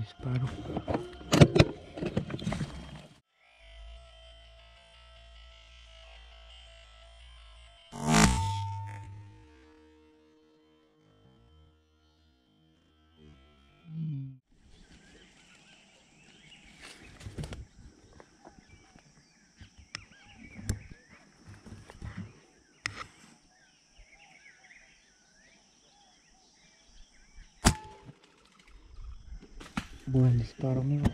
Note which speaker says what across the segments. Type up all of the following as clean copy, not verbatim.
Speaker 1: disparo. Buen disparo, amigos.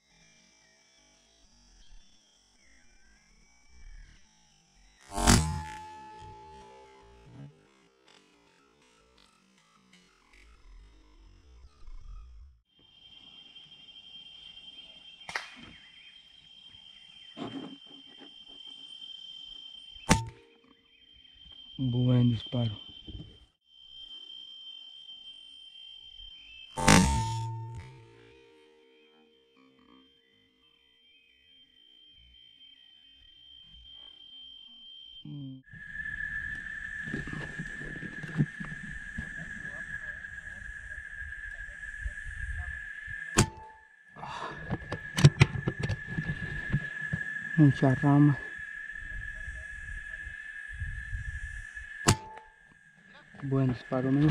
Speaker 1: Buen disparo. Muchas ramas. Buen disparo, amigo.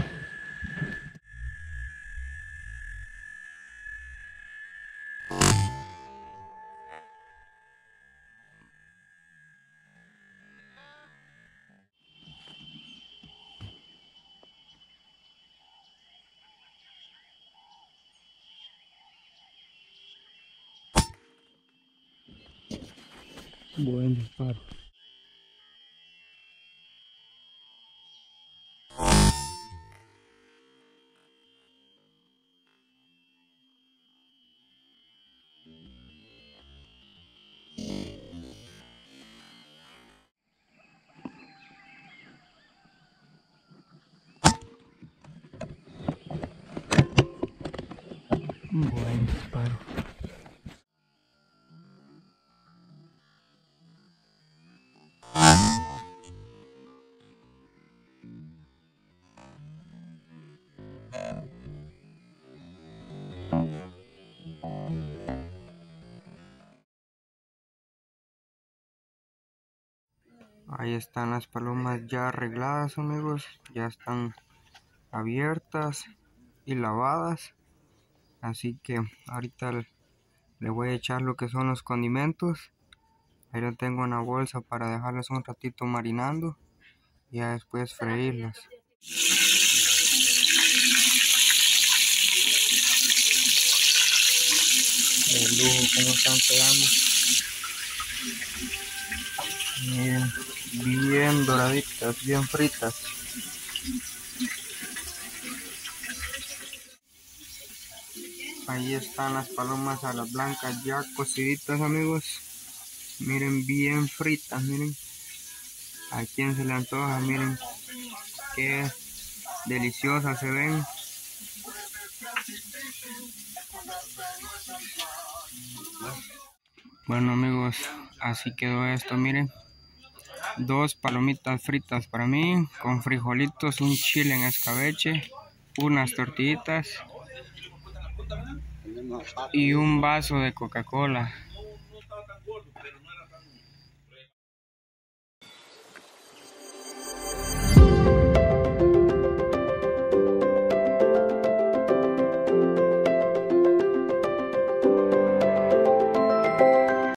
Speaker 1: Buen disparo. Buen disparo. Ahí están las palomas ya arregladas, amigos. Ya están abiertas y lavadas. Así que ahorita le voy a echar lo que son los condimentos. Ahí lo tengo en la bolsa para dejarlas un ratito marinando y ya después freírlas. De lujo como están quedando. Miren, bien doraditas, bien fritas. Ahí están las palomas a las blancas ya cociditas, amigos. Miren, bien fritas, miren. A quien se le antoja, miren qué deliciosas se ven. Bueno, amigos, así quedó esto, miren. 2 palomitas fritas para mí, con frijolitos, un chile en escabeche, unas tortillitas y un vaso de Coca-Cola.